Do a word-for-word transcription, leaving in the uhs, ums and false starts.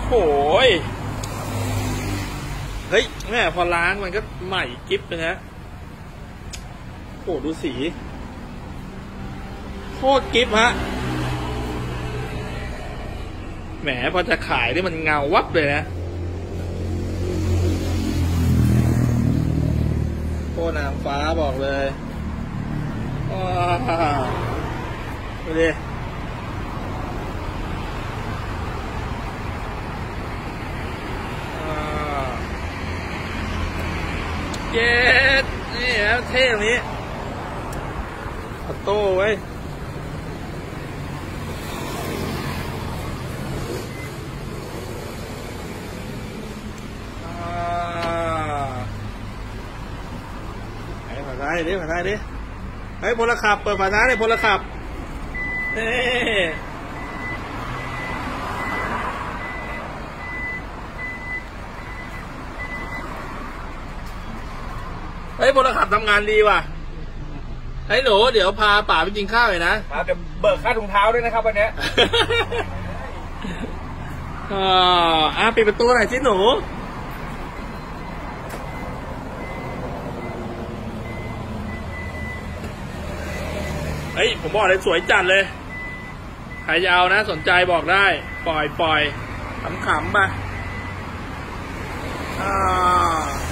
โอ้ยเฮ้ยแม่พอล้างมันก็ใหม่กิ๊บเลยนะโอ้ดูสีโคตรกิ๊บฮะแหมพอจะขายนี่มันเงาวับเลยนะโคตรนางฟ้าบอกเลยว้าวดูดิเย็ดนี่ฮะเท่ตรงนี้ออโต้ไว้ไอ้ฝาท้ายดิฝาท้ายดิไอ้พลขับเปิดฝาท้ายเลยพลขับเฮ้เฮ้ยพลขับทำงานดีว่ะไอ้หนูเดี๋ยวพาป๋าไปกินข้าวเลยนะเดี๋ยวเบิกค่าถุงเท้าด้วยนะครับวันนี้อ่าอ่ะปิดประตูหน่อยสิหนูเฮ้ยผมบอกเลยสวยจัดเลยใครจะเอานะสนใจบอกได้ปล่อยปล่อยขำๆไปอ่า